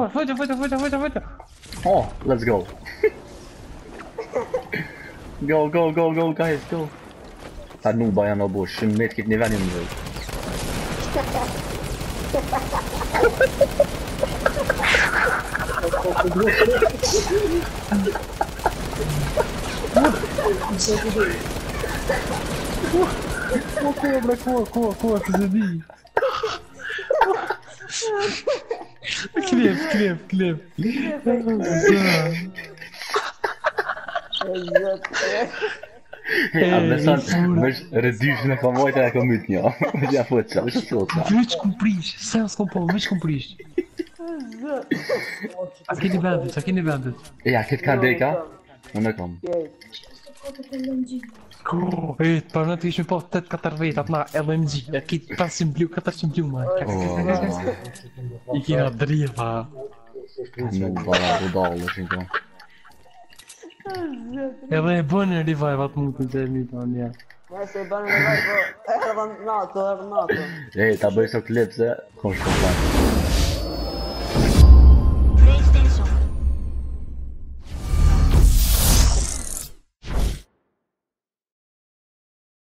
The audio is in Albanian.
Vojta. Oh, let's go. Go, guys, go. Ta nuba janë o bo, shumë net këtë një venim në vëjt. Koa, të zedi. Klep. A beson, veç redyshën e komojta e komit një. Veç ja foqa, veç foqa. Veç kumprish, sen s'kom po, veç kumprish. A keni vendet. Ja, këtë ka deka, unë e kam. Për në të ishme po 8-4 vetat na LMG, e kitë 500 blu, 400 blu ma. I kina driva. Nuk bara budallë, shinko. Edhe e bënë revive atë mundën të e një të anja. Se i bënë revive, po, edhe nato. Ta bëj sot klip se, kom shkopat.